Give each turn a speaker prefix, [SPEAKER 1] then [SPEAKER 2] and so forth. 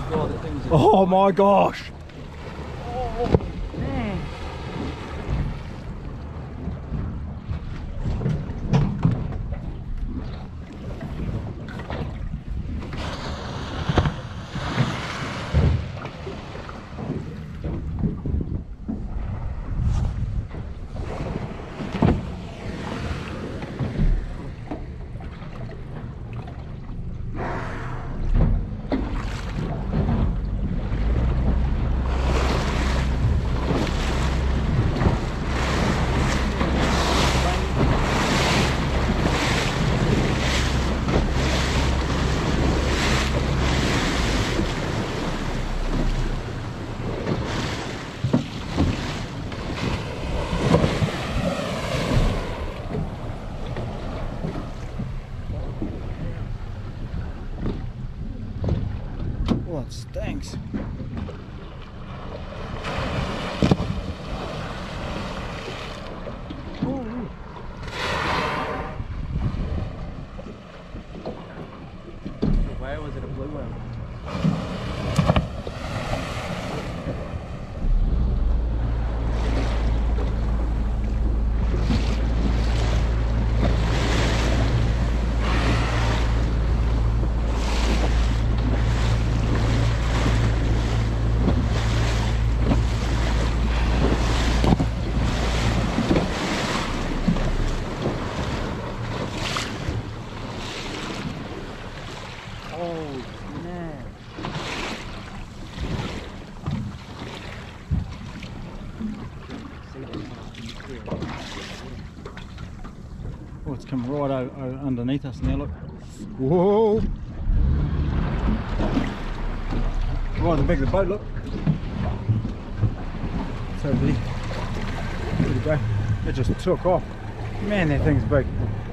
[SPEAKER 1] God, the thing's
[SPEAKER 2] Oh my gosh!
[SPEAKER 1] man.
[SPEAKER 2] Oh, it stinks.
[SPEAKER 1] Where was it? A blue whale? Oh, man.
[SPEAKER 2] Oh, it's come right underneath us now, look. Whoa! Right, the back of the boat, look. So there you go. It just took off. Man, that thing's big.